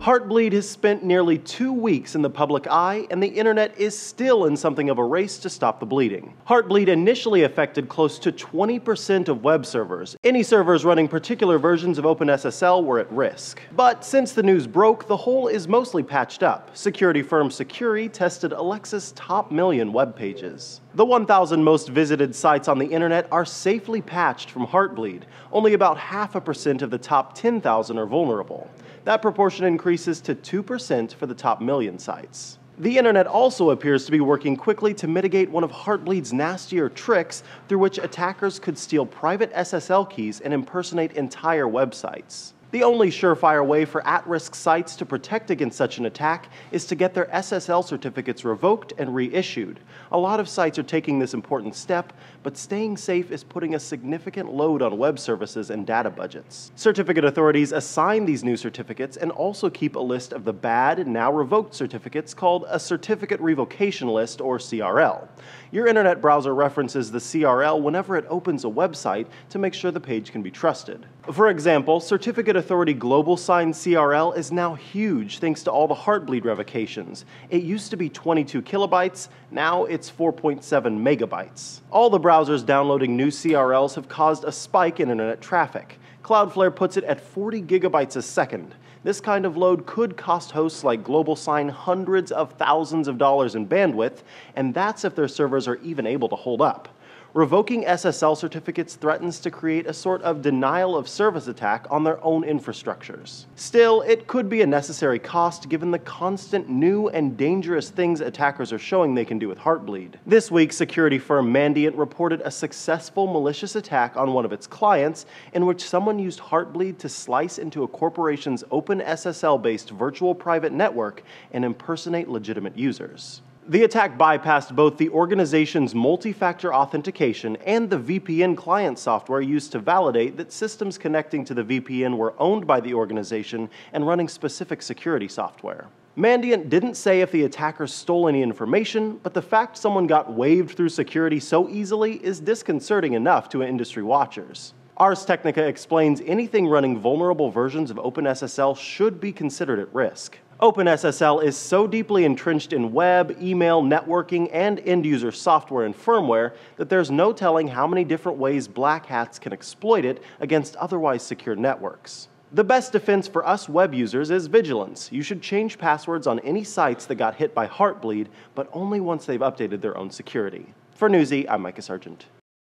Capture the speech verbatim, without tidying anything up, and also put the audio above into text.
Heartbleed has spent nearly two weeks in the public eye, and the internet is still in something of a race to stop the bleeding. Heartbleed initially affected close to twenty percent of web servers. Any servers running particular versions of OpenSSL were at risk. But since the news broke, the hole is mostly patched up. Security firm Securi tested Alexa's top million web pages. The one thousand most visited sites on the internet are safely patched from Heartbleed. Only about half a percent of the top ten thousand are vulnerable. That proportion increases to two percent for the top million sites. The internet also appears to be working quickly to mitigate one of Heartbleed's nastier tricks through which attackers could steal private S S L keys and impersonate entire websites. The only surefire way for at-risk sites to protect against such an attack is to get their S S L certificates revoked and reissued. A lot of sites are taking this important step, but staying safe is putting a significant load on web services and data budgets. Certificate authorities assign these new certificates and also keep a list of the bad, now revoked certificates called a Certificate Revocation List, or C R L. Your internet browser references the C R L whenever it opens a website to make sure the page can be trusted. For example, Certificate Authority Global Sign C R L is now huge thanks to all the Heartbleed revocations. It used to be twenty-two kilobytes, now it's four point seven megabytes. All the browsers downloading new C R Ls have caused a spike in internet traffic. Cloudflare puts it at forty gigabytes a second. This kind of load could cost hosts like Global Sign hundreds of thousands of dollars in bandwidth, and that's if their servers are even able to hold up. Revoking S S L certificates threatens to create a sort of denial of service attack on their own infrastructures. Still, it could be a necessary cost given the constant new and dangerous things attackers are showing they can do with Heartbleed. This week, security firm Mandiant reported a successful malicious attack on one of its clients in which someone used Heartbleed to slice into a corporation's OpenSSL-based virtual private network and impersonate legitimate users. The attack bypassed both the organization's multi-factor authentication and the V P N client software used to validate that systems connecting to the V P N were owned by the organization and running specific security software. Mandiant didn't say if the attackers stole any information, but the fact someone got waved through security so easily is disconcerting enough to industry watchers. Ars Technica explains anything running vulnerable versions of OpenSSL should be considered at risk. OpenSSL is so deeply entrenched in web, email, networking, and end-user software and firmware that there's no telling how many different ways black hats can exploit it against otherwise secure networks. The best defense for us web users is vigilance. You should change passwords on any sites that got hit by Heartbleed, but only once they've updated their own security. For Newsy, I'm Micah Sargent.